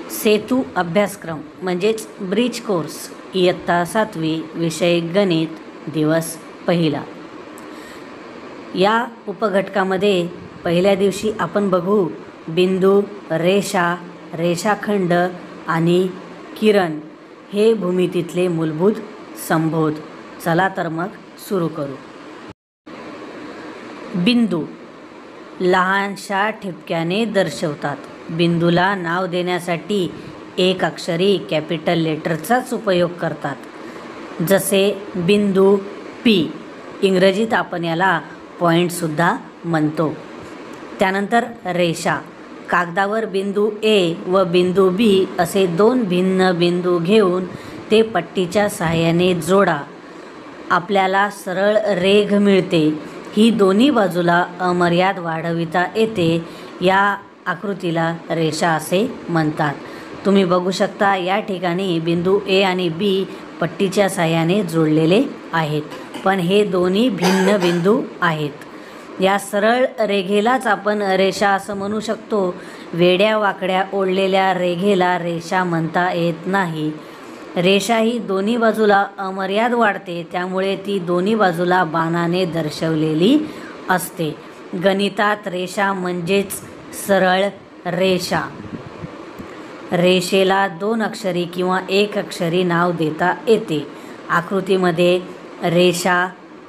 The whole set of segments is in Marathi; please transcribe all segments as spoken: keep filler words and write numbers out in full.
सेतू अभ्यासक्रम म्हणजेच ब्रिज कोर्स इयत्ता सातवी विषय गणित दिवस पहिला। या उपघटकामध्ये पहिल्या दिवशी आपण बघू बिंदू, रेषा, रेषाखंड आणि किरण हे भूमितीतले मूलभूत संबोध। चला तर मग सुरू करू। बिंदू लहानशा ठिपक्याने दर्शवतात। बिंदूला नाव देण्यासाठी एक अक्षरी कॅपिटल लेटरचाच उपयोग करतात, जसे बिंदू पी। इंग्रजीत आपण याला पॉईंटसुद्धा म्हणतो। त्यानंतर रेषा, कागदावर बिंदू ए व बिंदू बी असे दोन भिन्न बिंदू घेऊन ते पट्टीच्या सहाय्याने जोडा, आपल्याला सरळ रेघ मिळते। ही दोन्ही बाजूला अमर्याद वाढविता येते। या आकृतीला रेषा असे म्हणतात। तुम्ही बघू शकता या ठिकाणी बिंदू ए आणि बी पट्टीच्या सहाय्याने जोडलेले आहेत, पण हे दोन्ही भिन्न बिंदू आहेत। या सरळ रेघेलाच आपण रेषा असं म्हणू शकतो। वेड्या वाकड्या ओढलेल्या रेघेला रेषा म्हणता येत नाही। रेषा ही दोन्ही बाजूला अमर्याद वाढते, त्यामुळे ती दोन्ही बाजूला बाणाने दर्शवलेली असते। गणितात रेषा म्हणजेच सरळ रेषा। रेषेला दोन अक्षरी किंवा एक अक्षरी नाव देता येते। आकृतीमध्ये रेषा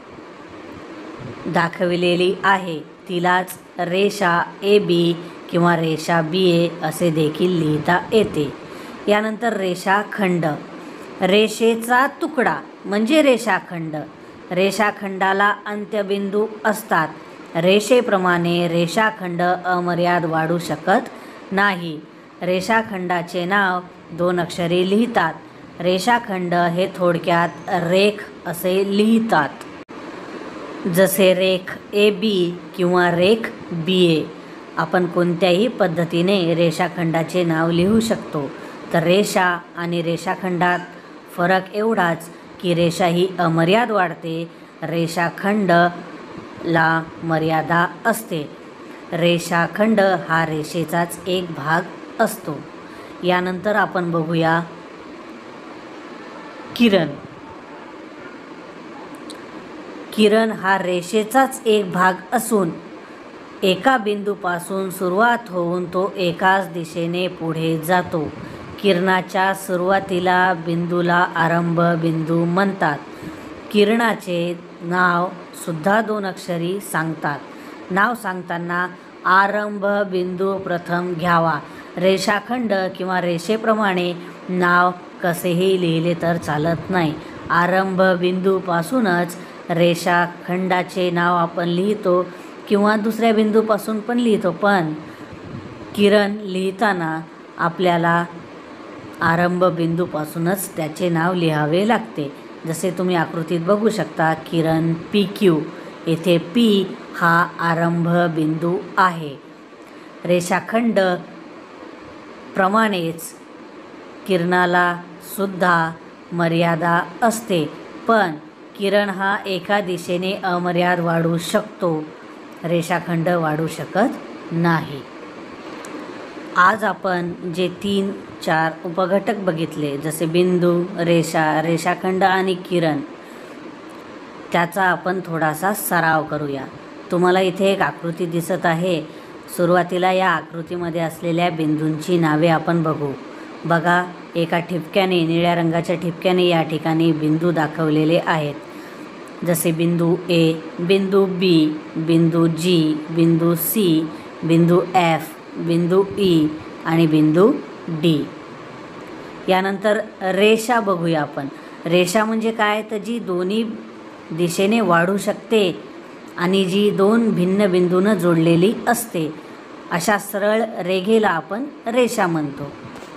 दाखविलेली आहे, तिलाच रेषा ए बी किंवा रेषा बी ए असे देखील लिहिता येते। यानंतर रेषाखंड, रेषेचा तुकडा म्हणजे रेषाखंड। रेषाखंडाला अंत्यबिंदू असतात। रेषेप्रमाणे रेषाखंड अमर्याद वाढू शकत नाही। रेषाखंडाचे नाव दोन अक्षरी लिहितात। रेषाखंड हे थोडक्यात रेख असे लिहितात, जसे रेख ए बी किंवा रेख बी ए। आपण कोणत्याही पद्धतीने रेषाखंडाचे नाव लिहू शकतो। तर रेषा आणि रेषाखंडात फरक एवढाच की रेषा ही अमर्याद वाढते, रेषाखंडला मर्यादा असते। रेषाखंड हा रेषेचाच एक भाग असतो। यानंतर आपण बघूया किरण। किरण हा रेषेचाच एक भाग असून एका बिंदूपासून सुरुवात होऊन तो एकाच दिशेने पुढे जातो। किरणाच्या सुरुवातीला बिंदूला आरंभ बिंदू म्हणतात। किरणाचे नाव सुद्धा दोन अक्षरी सांगतात। नाव सांगताना आरंभ बिंदू प्रथम घ्यावा। रेषाखंड किंवा रेषेप्रमाणे नाव कसेही लिहिले तर चालत नाही। आरंभ बिंदूपासूनच रेषाखंडाचे नाव आपण लिहितो किंवा दुसऱ्या बिंदूपासून पण लिहितो, पण किरण लिहिताना आपल्याला आरंभ बिंदूपासूनच त्याचे नाव लिहावे लागते। जसे तुम्ही आकृतीत बघू शकता किरण पी क्यू, येथे पी हा आरंभ बिंदू आहे। रेषाखंड प्रमाणेच किरणाला सुद्धा मर्यादा असते, पण किरण हा एका दिशेने अमर्याद वाढू शकतो, रेषाखंड वाढू शकत नाही। आज आपण जे तीन चार उपघटक बघितले, जसे बिंदू, रेषा, रेषाखंड आणि किरण, त्याचा आपण थोडासा सराव करूया। तुम्हाला इथे एक आकृती दिसत आहे। सुरुवातीला या आकृतीमध्ये असलेल्या बिंदूंची नावे आपण बघू। बघा, एका ठिपक्याने, निळ्या रंगाच्या ठिपक्याने या ठिकाणी बिंदू दाखवलेले आहेत, जसे बिंदू ए, बिंदू बी, बिंदू जी, बिंदू सी, बिंदू एफ, बिंदू ई आणि बिंदू डी। यानंतर रेषा बघूया आपण। रेषा म्हणजे काय, तर जी दोन्ही दिशेने वाढू शकते आणि जी दोन भिन्न बिंदूंना जोडलेली असते, अशा सरळ रेघेला आपण रेषा म्हणतो।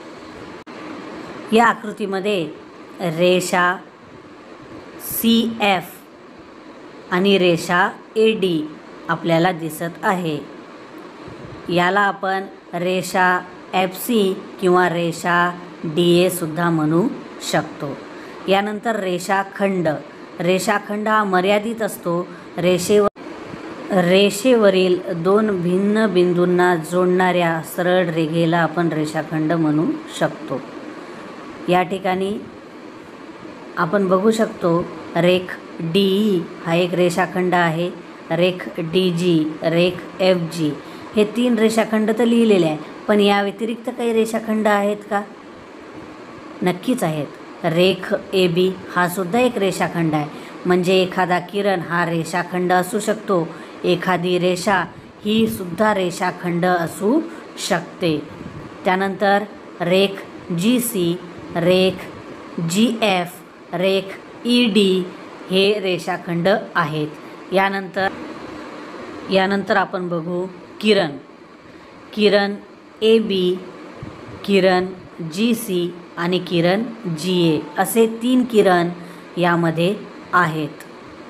या आकृतीमध्ये रेषा सी एफ आणि रेषा ए डी आपल्याला दिसत आहे। याला आपण रेषा एफ सी किंवा रेषा डी ए सुद्धा म्हणू शकतो। यानंतर रेषाखंड, रेषाखंड हा मर्यादित असतो। रेषेवर रेषेवरील दोन भिन्न बिंदूंना जोडणाऱ्या सरळ रेघेला आपण रेषाखंड म्हणू शकतो. या ठिकाणी आपण बघू शकतो रेख डी ई हा एक रेषाखंड आहे, रेख डी जी, रेख एफ जी हे तीन रेषाखंड तर लिहिलेले आहे, पण या व्यतिरिक्त काही रेषाखंड आहेत का? नक्कीच आहेत. रेख ए बी हा सुद्धा एक रेषाखंड आहे. म्हणजे एखादा किरण हा रेषाखंड असू शकतो, एखादी रेषा ही सुद्धा रेषाखंड असू शकते. त्यानंतर रेख जी सी, रेख जी एफ, रेख ई डी हे रेषाखंड आहेत. यानंतर यानंतर आपण बघू किरण. किरण ए बी, किरण जी सी आणि किरण जी ए असे तीन किरण यामध्ये आहेत.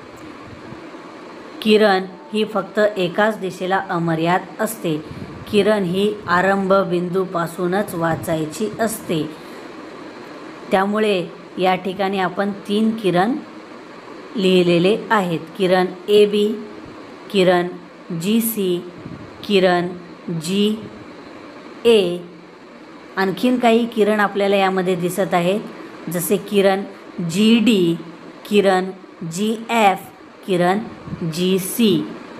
किरण ही फक्त एकाच दिशेला अमर्याद असते. किरण ही आरंभ बिंदूपासूनच वाचायची असते. त्यामुळे या ठिकाणी आपण तीन किरण लिहिलेले आहेत. किरण ए बी, किरण जी सी, किरण जी ए. आणखीन काही किरण आपल्याला यामध्ये दिसत आहेत, जसे किरण जी डी, किरण जी एफ, किरण जी सी.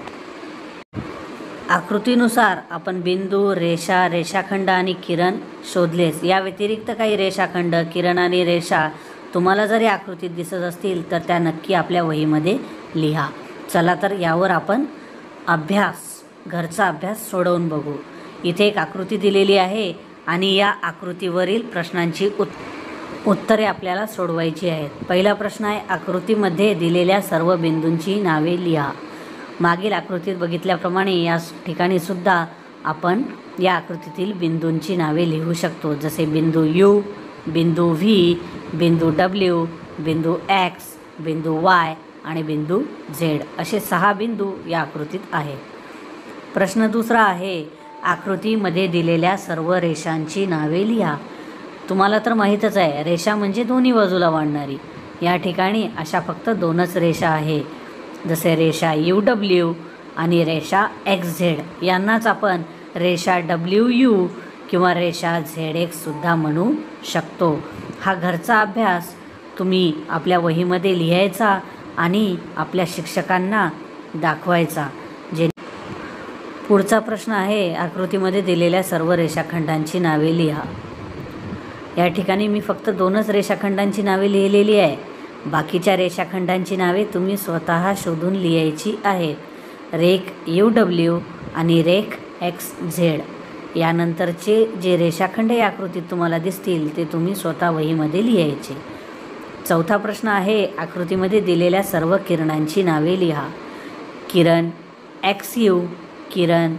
आकृतीनुसार आपण बिंदू, रेषा, रेषाखंड आणि किरण शोधलेच. या व्यतिरिक्त काही रेषाखंड, किरण आणि रेषा तुम्हाला जर या आकृतीत दिसत असतील तर त्या नक्की आपल्या वहीमध्ये लिहा. चला तर यावर आपण अभ्यास, घरचा अभ्यास सोडवून बघू. इथे एक आकृती दिलेली आहे आणि या आकृतीवरील प्रश्नांची उत् उत्तरे आपल्याला सोडवायची आहेत. पहिला प्रश्न आहे, आकृतीमध्ये दिलेल्या सर्व बिंदूंची नावे लिहा. मागील आकृतीत बघितल्याप्रमाणे या ठिकाणी सुद्धा आपण या आकृतीतील बिंदूंची नावे लिहू शकतो, जसे बिंदू यू, बिंदू व्ही, बिंदू डब्ल्यू, बिंदू एक्स, बिंदू वाय आणि बिंदू झेड असे सहा बिंदू या आकृतीत आहेत. प्रश्न दुसरा आहे, आकृतीमध्ये दिलेल्या सर्व रेषांची नावे लिहा. तुम्हाला तर माहीतच आहे, रेषा म्हणजे दोन्ही बाजूला वाढणारी. या ठिकाणी अशा फक्त दोनच रेषा आहे, जसे रेषा यू डब्ल्यू आणि रेषा एक्स झेड. यांनाच आपण रेषा डब्ल्यू यू किंवा रेषा झेड एक्स सुद्धा म्हणू शकतो. हा घरचा अभ्यास तुम्ही आपल्या वहीमध्ये लिहायचा आणि आपल्या शिक्षकांना दाखवायचा. जे पुढचा प्रश्न आहे, आकृतीमध्ये दिलेल्या सर्व रेषाखंडांची नावे लिहा. या ठिकाणी मी फक्त दोनच रेषाखंडांची नावे लिहिलेली आहे. बाकीच्या रेषाखंडांची नावे तुम्ही स्वतः शोधून लिहायची आहेत. रेख यू डब्ल्यू आणि रेख एक्स झेड. यानंतरचे जे रेषाखंड या आकृतीत तुम्हाला दिसतील ते तुम्ही स्वतः वहीमध्ये लिहायचे. चौथा प्रश्न आहे, आकृतीमध्ये दिलेल्या सर्व किरणांची नावे लिहा. किरण एक्स यू, किरण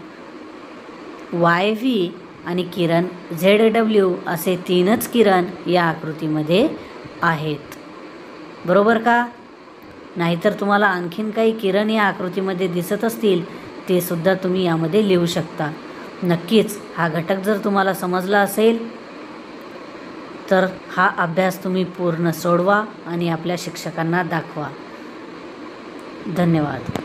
वाय व्ही आणि किरण झेड डब्ल्यू असे तीनच किरण या आकृतीमध्ये आहेत. बरोबर का? नाहीतर तुम्हाला आणखीन काही किरण या आकृतीमध्ये दिसत असतील ते सुद्धा तुम्ही यामध्ये लिहू शकता. नक्कीच हा घटक जर तुम्हाला समजला असेल तर हा अभ्यास तुम्ही पूर्ण सोडवा आणि आपल्या शिक्षकांना दाखवा. धन्यवाद.